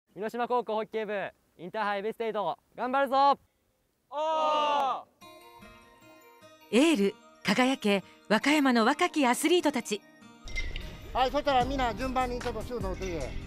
箕島高校ホッケー部インターハイベスト8頑張るぞ。 エール輝け和歌山の若きアスリートたち。 はい、そしたらみんな順番にちょっとシュート打っていけ。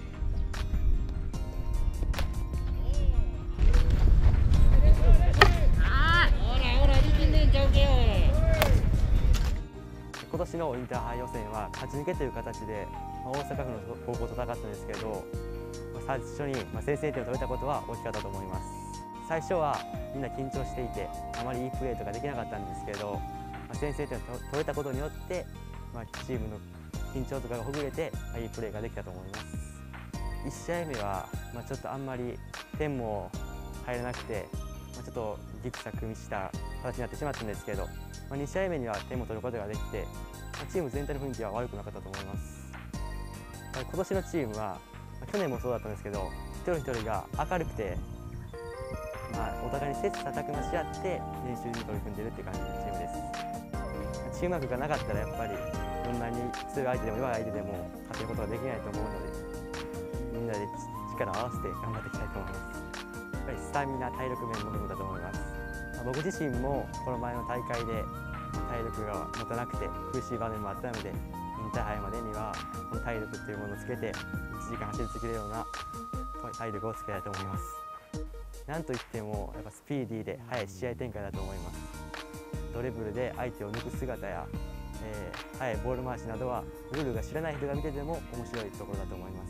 今年のインターハイ予選は勝ち抜けという形で、大阪府の高校と戦ったんですけど、最初に先制点を取れたことは大きかったと思います。最初はみんな緊張していてあまりいいプレーとかできなかったんですけど、先制点を取れたことによって、チームの緊張とかがほぐれていいプレーができたと思います。1試合目はちょっとあんまり点も入らなくて、ちょっとギクシャクミした形になってしまったんですけど、2試合目には点も取ることができて、チーム全体の雰囲気は悪くなかったと思います。今年のチームは去年もそうだったんですけど、一人一人が明るくて、お互いに切磋琢磨し合って練習に取り組んでいるっていう感じのチームです。チームワークがなかったらやっぱりどんなに強い相手でも弱い相手でも勝てることができないと思うので、みんなで力を合わせて頑張っていきたいと思います。やっぱりスタミナ、体力面の部分だと思います。僕自身もこの前の大会で体力が持たなくて苦しい場面もあったので、インターハイまでにはこの体力というものをつけて1時間走り続けるような体力をつけたいと思います。なんといってもやっぱスピーディーで速い試合展開だと思います。ドリブルで相手を抜く姿や、速いボール回しなどはルールが知らない人が見てても面白いところだと思います。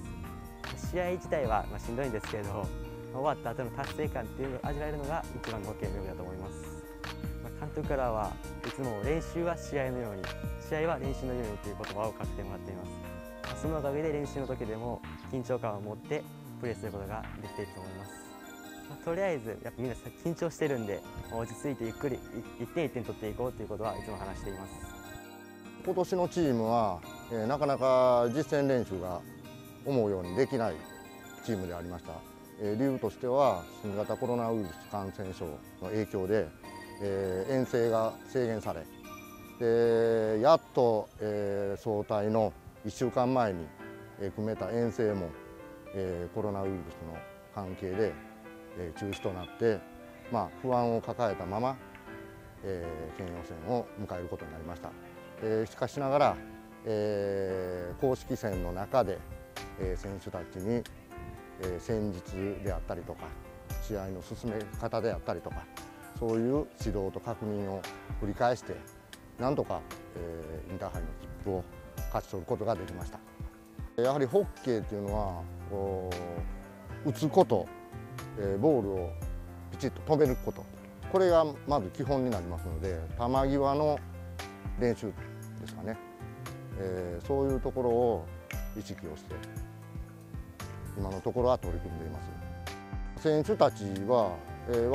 試合自体はしんどいんですけれど、終わった後の達成感っていうのを味わえるのが一番のホッケーの魅力だと思います。監督からはいつも練習は試合のように、試合は練習のようにという言葉をかけてもらっています。そのおかげで練習の時でも緊張感を持ってプレーすることができていると思います。とりあえずやっぱみんな緊張してるんで、落ち着いてゆっくり一点一点取っていこうということはいつも話しています。 今年のチームは、なかなか実戦練習が思うようにできないチームでありました。理由としては新型コロナウイルス感染症の影響で、遠征が制限され、やっと、総体の1週間前に、組めた遠征も、コロナウイルスの関係で、中止となって、不安を抱えたまま、県予選を迎えることになりました。しかしながら、公式戦の中で、選手たちに、戦術であったりとか試合の進め方であったりとか、そういう指導と確認を繰り返してなんとか、インターハイの切符を勝ち取ることができました。やはりホッケーっていうのは打つこと、ボールをきちっと止めること、これがまず基本になりますので、球際の練習ですかね、そういうところを意識をして今のところは取り組んでいます。選手たちは、我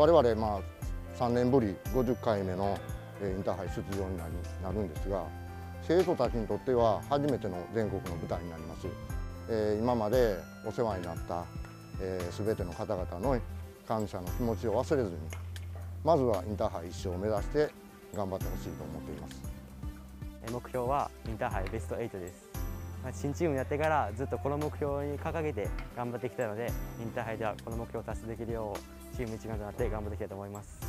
々3年ぶり50回目のインターハイ出場になるんですが、生徒たちにとっては初めての全国の舞台になります。今までお世話になった全ての方々の感謝の気持ちを忘れずに、まずはインターハイ1勝を目指して頑張ってほしいと思っています。 目標はインターハイベスト8です。新チームになってからずっとこの目標に掲げて頑張ってきたので、インターハイではこの目標を達成できるようチーム一丸となって頑張っていきたいと思います。